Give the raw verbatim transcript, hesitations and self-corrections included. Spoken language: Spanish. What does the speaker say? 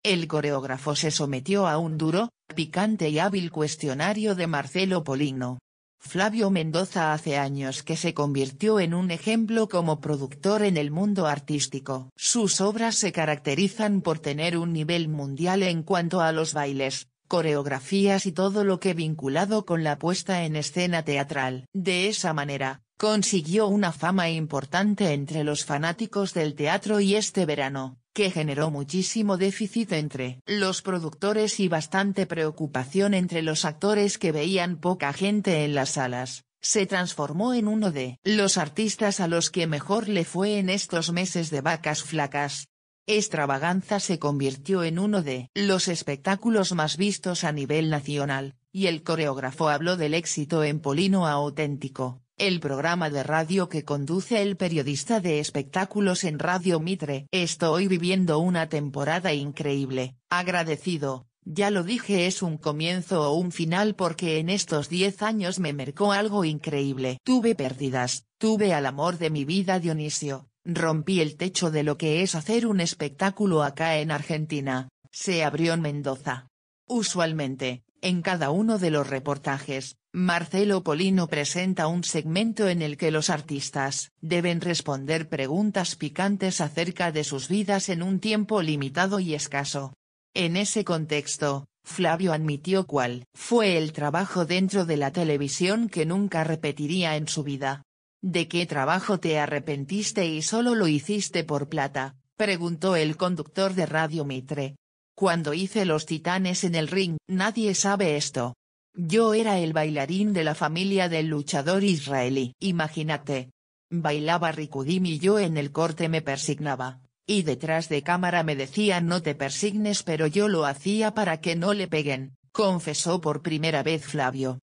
El coreógrafo se sometió a un duro, picante y hábil cuestionario de Marcelo Polino. Flavio Mendoza hace años que se convirtió en un ejemplo como productor en el mundo artístico. Sus obras se caracterizan por tener un nivel mundial en cuanto a los bailes, coreografías y todo lo que vinculado con la puesta en escena teatral. De esa manera, consiguió una fama importante entre los fanáticos del teatro y este verano, que generó muchísimo déficit entre los productores y bastante preocupación entre los actores que veían poca gente en las salas, se transformó en uno de los artistas a los que mejor le fue en estos meses de vacas flacas. Extravaganza se convirtió en uno de los espectáculos más vistos a nivel nacional, y el coreógrafo habló del éxito en Polino Auténtico, el programa de radio que conduce el periodista de espectáculos en Radio Mitre. Estoy viviendo una temporada increíble, agradecido, ya lo dije, es un comienzo o un final porque en estos diez años me marcó algo increíble. Tuve pérdidas, tuve al amor de mi vida Dionisio, rompí el techo de lo que es hacer un espectáculo acá en Argentina, se abrió en Mendoza. Usualmente, en cada uno de los reportajes, Marcelo Polino presenta un segmento en el que los artistas deben responder preguntas picantes acerca de sus vidas en un tiempo limitado y escaso. En ese contexto, Flavio admitió cuál fue el trabajo dentro de la televisión que nunca repetiría en su vida. ¿De qué trabajo te arrepentiste y solo lo hiciste por plata?, preguntó el conductor de Radio Mitre. Cuando hice Los Titanes en el ring, nadie sabe esto. Yo era el bailarín de la familia del luchador israelí. Imagínate. Bailaba Rikudim y yo en el corte me persignaba, y detrás de cámara me decían no te persignes pero yo lo hacía para que no le peguen, confesó por primera vez Flavio.